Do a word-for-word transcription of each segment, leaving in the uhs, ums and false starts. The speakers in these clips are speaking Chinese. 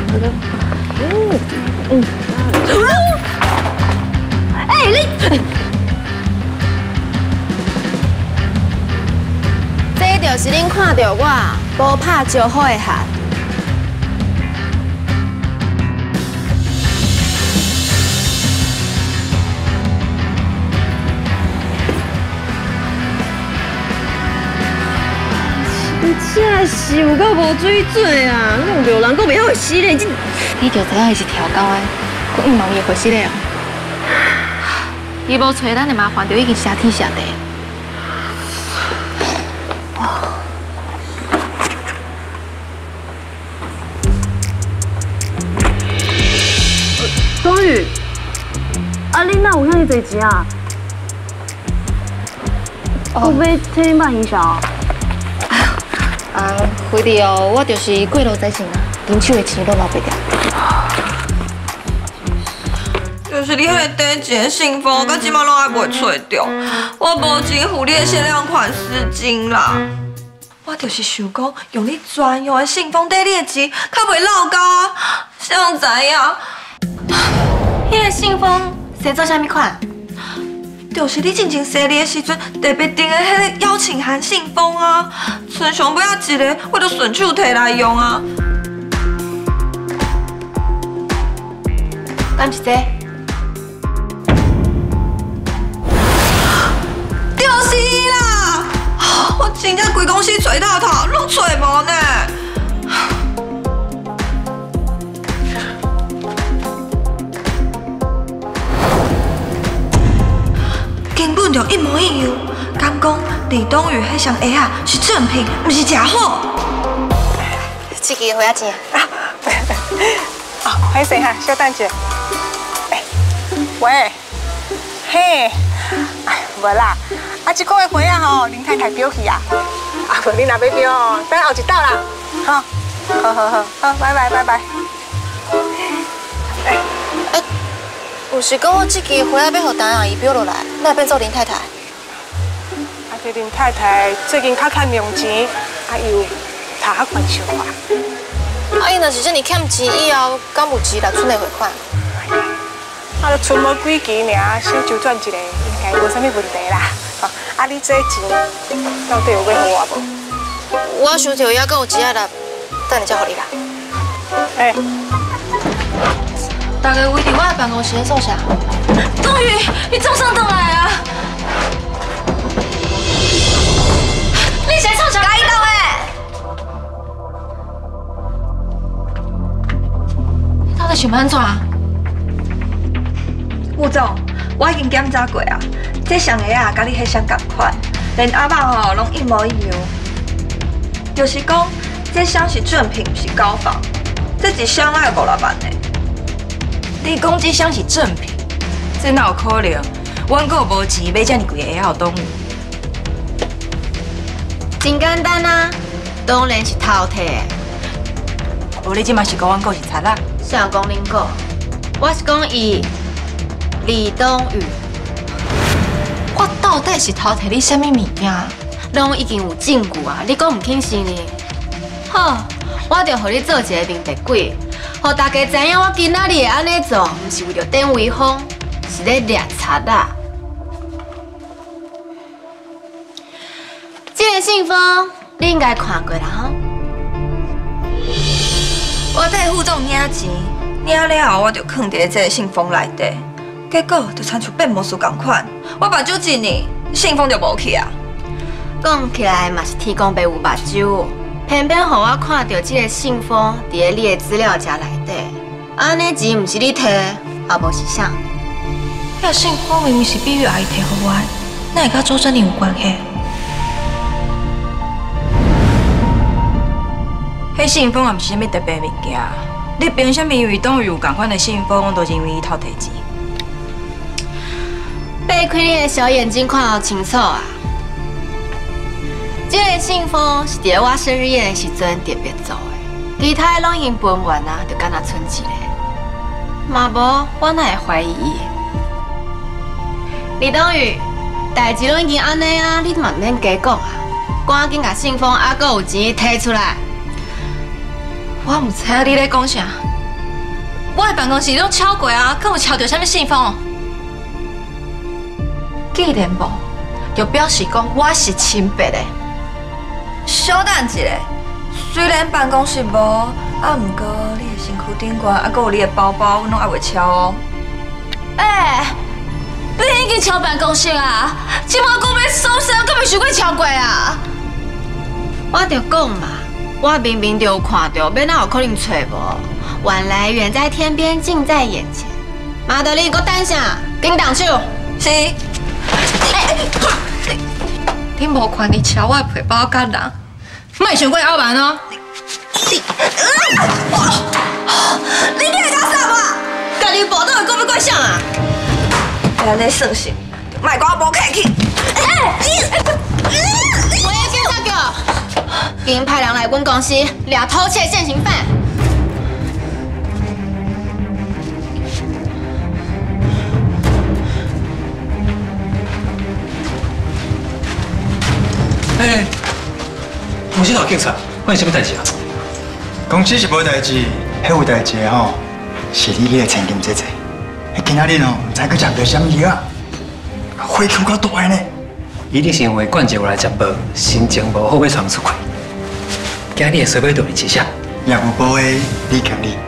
嗯嗯。哎，你，这就是恁看到我无拍招呼的下。 你真是有够无水准啊！弄着人，阁袂好死咧！ 你就知影伊是调教的，佮毋毛伊会死咧哦。伊无找咱的麻烦，就已经谢天谢地。 冬雨，啊，你哪有遐尼侪钱啊？我要替你办营销。 啊，回đi哦，我就是过路财神啊，金手的钱都留袂掉。 就是你迄个短钱的信封，到即马拢还袂找到，我无钱付你的限量款丝巾啦。我就是想讲，用你专用的信封抵你的钱，较袂落高啊。谁人知影？ 迄个信封是做啥物款？ 就是你进前生日的时阵，特别订的迄个邀请函信封啊，剩上尾仔一个，我就顺手摕来用啊。 敢是这？ 就是啦！我真正规公司找透透，拢找无呢。 根本就一模一样，敢讲李东宇迄双鞋啊是正品，毋是假货。 这个回啊钱啊！啊，歹势哈，稍等者。哎，喂，嘿，哎，无啦，啊，这个月花啊吼，林太太表去啊，啊，无你若要表哦，等后一道啦，好，好好好，好，拜拜拜拜。哎。 有是讲我这支花要互陈阿姨标落来，那变做林太太。 啊，这林太太最近较欠用钱，啊又查较悬手啊。 啊，伊若是这么欠钱，以后敢有钱来存来汇款？ 啊，就存无几期尔，小周转一个，应该无啥物问题啦。哦，啊，你这钱到底有要互我无？ 我想着也阁有钱啊啦，等下才互你啦。 哎。 大家围伫我的办公室咧做啥？冬雨，你总算倒来啊！你先创啥？该倒诶！你到底想要安怎？ 副总，我已经检查过啊，这双鞋啊，甲你迄双同款，连阿爸吼拢一模一样。就是讲，这双是正品，不是高仿，这一双爱五六万呢。 你讲这双是正品，这哪有可能？阮阁无钱买遮尔贵的鞋，互东雨。 真简单啊，当然是偷摕的。 无你即嘛是讲阮阁是贼仔？ 谁讲恁阁？我是讲伊李东宇。我到底是偷摕你啥物物件？拢已经有证据啊！你讲唔轻信呢？好，我就互你做一个面壁鬼。 互大家知影，我今仔日会安尼做，毋是为着顶威风，是咧掠贼啦。这个信封你应该看过啦哈。 我替副总领钱，领了后我就放伫这个信封内底，结果就亲像变魔术共款，我目睭一呢，信封就无去啊。 讲起来嘛是天公伯有目睭。 偏偏互我看到这个信封伫咧你的资料夹内底，安尼钱毋是你摕，也无是啥。 遐信封明明是碧玉阿姨摕互我，哪会甲周真玲有关系？ 迄信封也毋是啥物特别物件，你凭啥物为东宇有共款的信封，都认为伊偷摕钱？ 擘开你的小眼睛看好清楚啊！ 这个信封是伫我生日宴的时阵特别做的，其他的拢已经分完啊，就敢若剩一个。嘛无，我哪会怀疑伊？李东宇，代志拢已经安尼啊，你嘛免加讲啊，赶紧把信封啊，阁有钱摕出来。 我唔知影你咧讲啥， 我的办公室拢敲过啊，敢有敲到什么信封？既然无，就表示讲我是清白的。 小等一下，虽然办公室无，啊，毋过你的身躯顶悬，啊，阁有你的包包，阮拢还袂敲哦。 哎、欸，你已经敲办公室啊？今晚讲要搜身，敢未想过敲过啊？我就讲嘛，我明明就有看到，要哪有可能找无？晚来远在天边，近在眼前。马德里，给我等下，紧动手。 是。 哎、欸，你无看你敲我的皮包干人，莫想过傲慢哦。你，你你会搞啥嘛？家己报道会讲要怪啥啊？ 安尼算是，莫讲我无客气。 哎，你，我要警察局，今派人来阮公司抓偷窃现行犯。 哎，公司头警察，关你什么代志啊？ 公司是无代志，迄有代志吼，是你迄个千金姐姐。今仔日哦，唔知佢食到什么药啊？火气够大呢！ 一定是因为冠节有来食无，心情无好要闯出去。今日的水尾就是几下？ 也有保的李经理。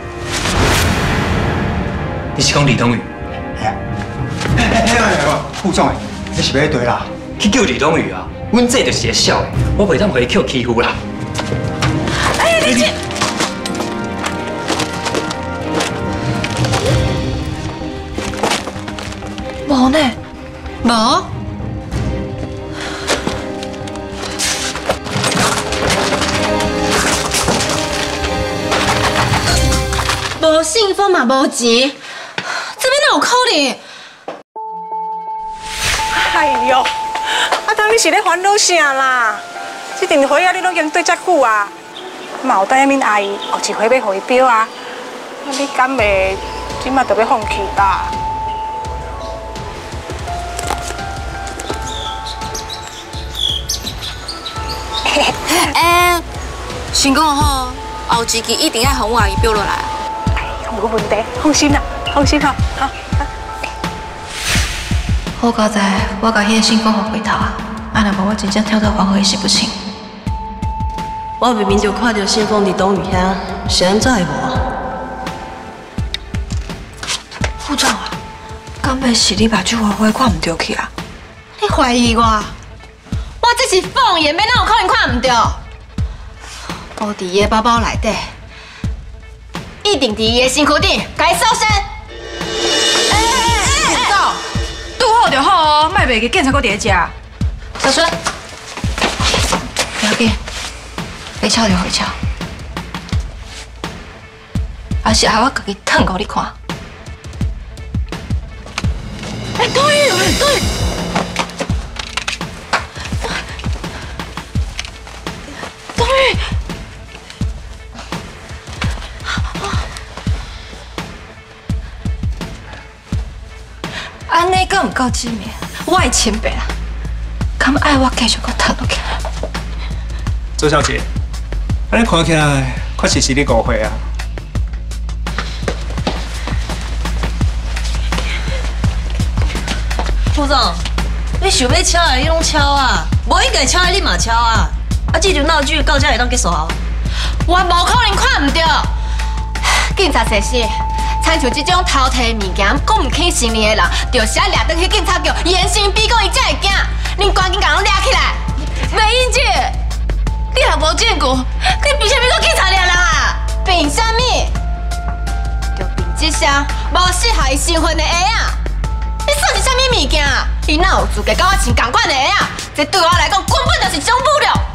你是讲李东宇？ 系啊。哎哎哎，副总诶，你是要对啦？ 去救李东宇啊！阮这就是个小的，我袂当互伊去欺负啦。 哎，你这。无呢？无？无信封嘛，无钱，这边哪有可能？ 哎呦，阿当你是咧烦恼啥啦？这阵花啊，你拢已经对遮久啊，嘛有等下恁阿姨后一回要互伊表啊，你敢袂即马就要放弃吧？ 哎，先讲好，后一期一定要互我阿姨表落来。 冇问题，放心啦，放心哈，好。 好佳哉，我甲迄个信封互回头啊，啊，若无我真正跳到黄河一死不清。 我明明就看到信封伫东宇遐，是安怎会无？ 副总啊，敢袂是你目睭花花看唔到去啊？ 你怀疑我？我这是凤眼，要哪有可能看唔到？我伫伊的包包内底，一定伫伊的身躯顶，甲伊搜身。哎哎哎！走，拄好就好哦，莫袂记警察搁伫咧遮。小孙，不要紧，要敲就回敲，还是害我家己疼互你看。哎，对对。冬雨，安尼阁唔够致命，我的清白啊，敢爱我继续阁谈落去？ 周小姐，安尼看起来确实是你误会啊。 副总，你想要敲的你拢敲啊，无应该敲的你嘛敲啊。啊，这场闹剧到这会当结束后， 我无可能看唔到。警察先生，亲像这种偷摕物件、讲唔起信任的人，就是要抓倒去警察局严刑逼供，伊才会惊。恁赶紧把人抓起来！美英姐，你也无证据，你凭啥物搁警察抓人啊？凭啥物？就凭这双无适合伊身份的鞋啊！你算是啥物物件啊？伊哪有资格甲我穿同款的鞋啊？这对我来讲根本就是种侮辱！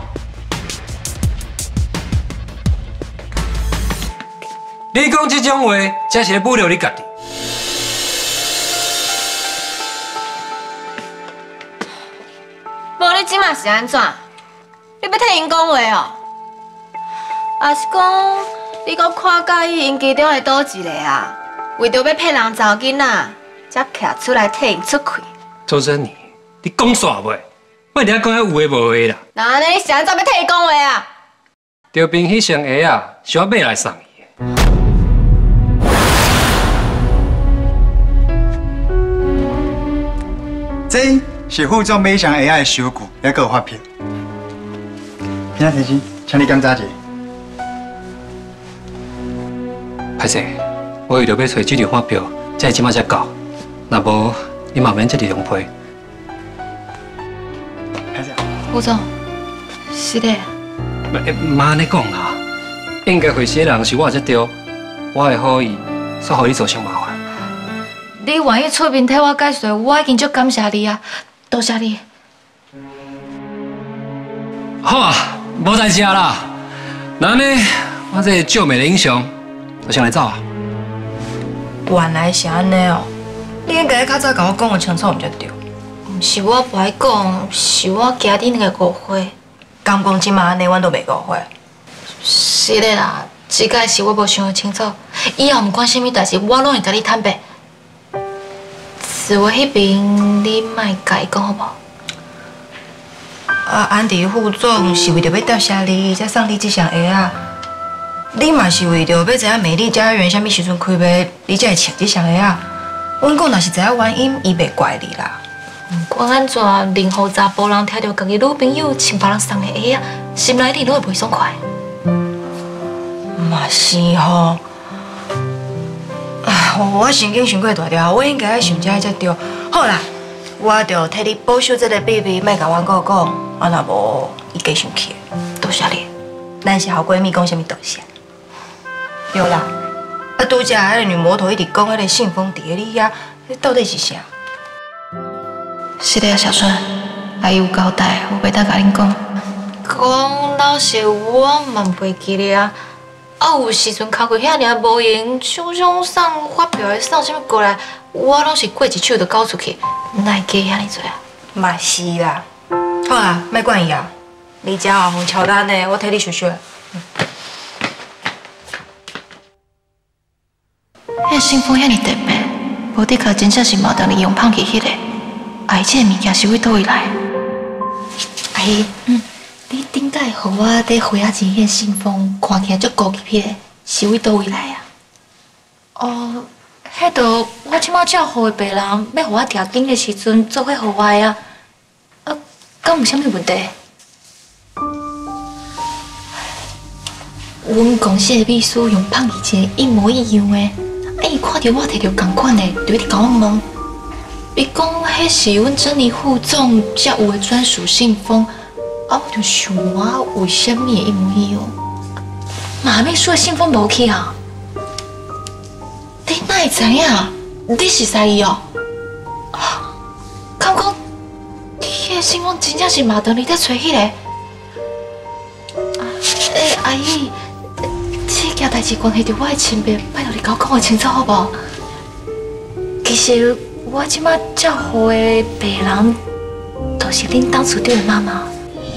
你讲这种话，才是咧侮辱你家己。 无你即马是安怎？你要替因讲话哦？还是讲你搁看介意因其中的倒一个啊？为着要骗人查某囡仔，才徛出来替因出气？ 周珍妮，你讲煞袂？我伫遐讲遐有诶无诶啦。 那安尼你是安怎要替伊讲话啊？ 就凭迄双鞋啊，是我买来送伊的。 这是副总买上 A I 的收据，还佫有发票。今仔提醒，请你检查一下。 歹势，我为着要找这张发票，才即马才到。若无，你嘛免这二张批。 歹势。 副总，是的。 妈安尼讲啦，应该回事的人是我才对，我会好意，煞互你造成麻烦。 你愿意出面替我解释，我已经足感谢你啊，多谢你。 好啊，无代志啊啦。那呢，我这救美的英雄，就先来走啊。 原来是安尼哦，你应该较早甲我讲个清楚，毋才对。 毋是我不爱讲，是我惊你那个误会。 刚讲即马安尼，阮都袂误会。 是的啦，即个是我无想清楚，以后毋管啥物代志，我拢会甲你坦白。自我迄边，你莫甲伊讲好无？ 啊，安迪副总是为着要答谢你，才送你这双鞋啊。你嘛是为着要知影美丽家园啥物时阵开卖，你才会穿这双鞋啊。阮讲若是知影原因，伊袂怪你啦。 毋管安怎，任何查甫人听到家己女朋友穿别人送的鞋啊，心内里拢会袂爽快。 嘛是吼。啊，我神经伤过大条，我应该爱想这才对。好啦，我着替你保守这个秘密，莫甲阮哥讲，啊若无伊加生气。 多谢你， 咱是好闺蜜，讲啥物多谢。对啦，啊拄则迄个女魔头一直讲迄个信封伫咧你遐，迄到底是啥？ 是的，小顺，阿姨有交代，我袂当甲恁讲。讲老实，我嘛袂记咧啊。啊，有时阵工课遐尔无闲，常常送发票的送啥物过来，我拢是过一手就交出去，哪会记遐尔多啊？ 嘛是啦。好啦，莫管伊啊，你遮后方超单的，我替你收收。 迄个信封遐尔特别，无的确真正是毛当利用放弃迄个。阿姨，这个物件是为倒位来？阿姨，嗯，你顶摆互我伫花仔钱迄个信封，看起来足高级的，是为倒位来啊？哦，迄个我即马照互的别人，要互我调紧的时阵，做伙互我的啊。啊，敢有啥物问题？阮公司的秘书用放弃一个一模一样的，啊，伊看到我摕到同款的，就一直甲我问。伊讲，迄是阮珍妮副总才有的专属信封，啊，我就想我为什么会一模一样？马秘书的信封无去啊？你哪会知影？你是识伊哦？啊，敢讲，迄个信封真正是马德里在找迄个？诶，阿姨，这件代志关系到我的性命，拜托你甲我讲个清楚好无？其实。我即马照顾的病人，都是恁当处长的妈妈。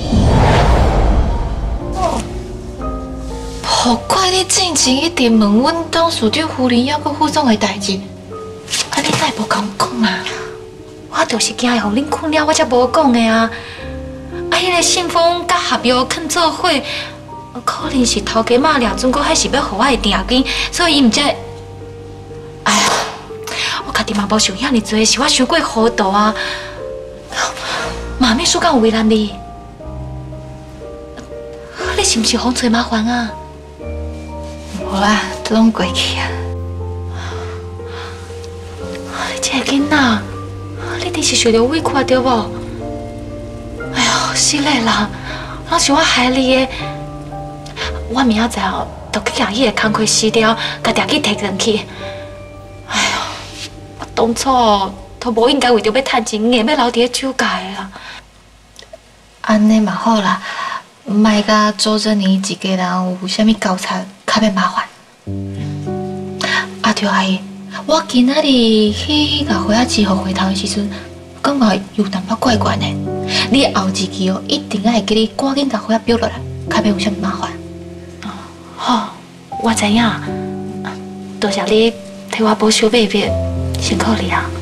哦，何怪你之前一直问阮当处长夫人抑阁副总的代志，啊，你哪会无甲我讲啊？我就是惊会互恁困扰，我才无讲的啊。啊，迄个信封甲合约囥做伙，可能是头家骂了，总阁还是要互我的定金，所以伊毋才。哎呀！我家己嘛无想遐尼多，是我想过糊涂啊！马秘书敢有为难你？你是毋是风找麻烦啊？无啦，都拢过去啊！你这个囡仔，你一定是受到委屈对无？哎呦，是嘞啦，那是我害你的。我明仔载哦，就去甲迄个工课撕掉，甲定去摕转去。哎呦！当初都无应该为着要趁钱，硬要留伫咧酒家的啦。安尼嘛好啦，莫甲周珍妮一家人有啥物交叉，较免麻烦。啊对阿姨，我今仔日去甲花仔钱互回头的时阵，感觉有淡薄怪怪的。你后一期哦，一定爱记你赶紧甲花仔标落来，较免有啥物麻烦。好，我知影。多谢你替我保守秘密。辛苦你啊！